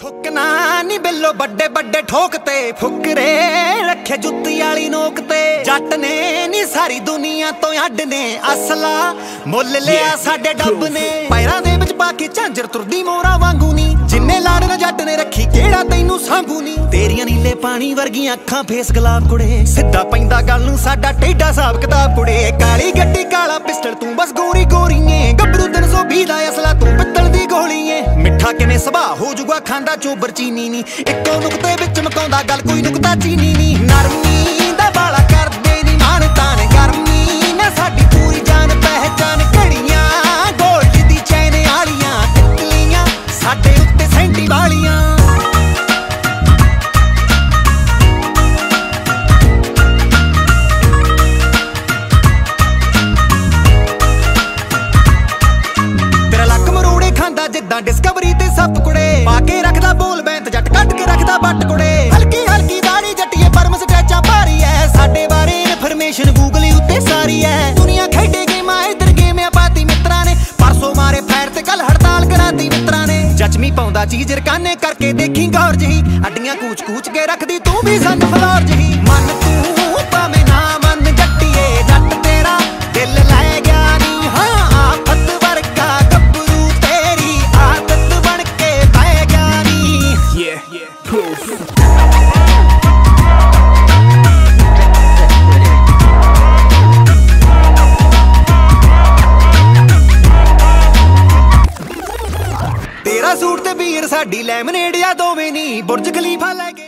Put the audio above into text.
फुकना नी बिल्लो बड़े बड़े ठोकते फुकरे रखे जुत्ती वाली नोक ते जट ने नी सारी दुनिया तो अड ने असला मुल लिया साडे डब ने पैरां दे विच पा के झांजर तुरदी मोरा वांगू नी जिन्ने लाड़ न जट ने रखी केड़ा तैनू सांभू नी तेरियां नीले पानी वर्गियां अखां फेस गुलाब कुड़े सिद्धा पैंदा गल नू साडा टेढ़ा हिसाब किताब कुड़े काली गड्डी काला पिस्टल तू बस गोरी गोरीए गबरू 320 दा असला तू पित्तल दी गोलीए मिठा किने सुभा हो जुगा खांदा चोबर चीनी नी इक्को नुकते विच मकाउंदा गल कोई नुकता चीनी नी नरमी दा बाला करदे नी मान तान गर्मी ना साडी पूरी जान पहचान घड़ियां गोल्ड दी चैन आलियां तितलियां साडे उत्ते सेंटी वालियां जिद्दां डिस्कवरी ते सप कुड़े पाके रखदा बोल बैंत जट कट के रखदा बट कुड़े हल्की हल्की दाढ़ी जट्टिए परम स्ट्रेचा भारी है साडे बारे इन्फॉर्मेशन गूगल उत्ते सारी है दुनिया खेडे गेमां इधर गेम पाती मित्रां ने परसों मारे फैर ते कल हड़ताल कराती मित्रां ने जचमी पाउंदा चीज रकाने करके देखी गौर जही अड्डियां कूच कूच के रखदी तू भी सन फ्लोर जही मन तू भावें ना मन जट्टिए जट तेरा दिल लै गया नी हां आफत वर्गा गब्बरू तेरी आदत बन के पै गया नी proof तेरा सूट ते बीर साडी लेमनेड या दोवें नी बुर्ज खलीफा